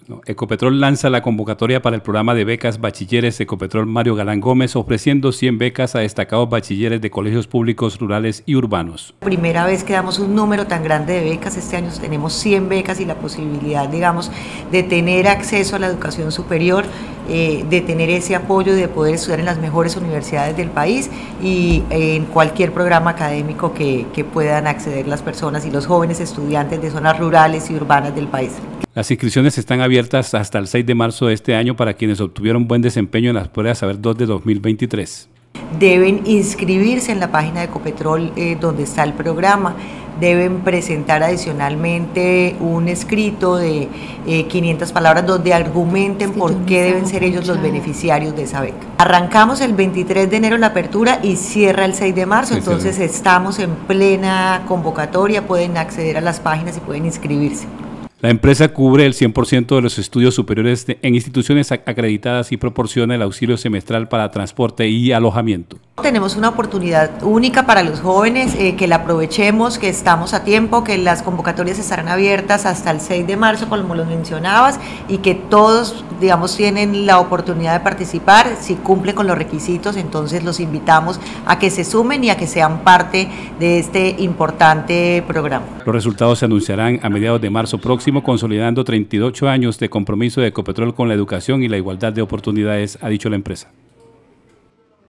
No, Ecopetrol lanza la convocatoria para el programa de becas bachilleres Ecopetrol Mario Galán Gómez, ofreciendo 100 becas a destacados bachilleres de colegios públicos rurales y urbanos. Primera vez que damos un número tan grande de becas. Este año tenemos 100 becas y la posibilidad, digamos, de tener acceso a la educación superior, de tener ese apoyo, de poder estudiar en las mejores universidades del país y en cualquier programa académico que puedan acceder las personas y los jóvenes estudiantes de zonas rurales y urbanas del país. Las inscripciones están abiertas hasta el 6 de marzo de este año para quienes obtuvieron buen desempeño en las pruebas Saber 2 de 2023. Deben inscribirse en la página de Ecopetrol donde está el programa. Deben presentar adicionalmente un escrito de 500 palabras donde argumenten por qué deben ser ellos los beneficiarios de esa beca. Arrancamos el 23 de enero la apertura y cierra el 6 de marzo, entonces estamos en plena convocatoria, pueden acceder a las páginas y pueden inscribirse. La empresa cubre el 100% de los estudios superiores en instituciones acreditadas y proporciona el auxilio semestral para transporte y alojamiento. Tenemos una oportunidad única para los jóvenes, que la aprovechemos, que estamos a tiempo, que las convocatorias estarán abiertas hasta el 6 de marzo, como lo mencionabas, y que todos, digamos, tienen la oportunidad de participar. Si cumplen con los requisitos, entonces los invitamos a que se sumen y a que sean parte de este importante programa. Los resultados se anunciarán a mediados de marzo próximo, consolidando 38 años de compromiso de Ecopetrol con la educación y la igualdad de oportunidades, ha dicho la empresa.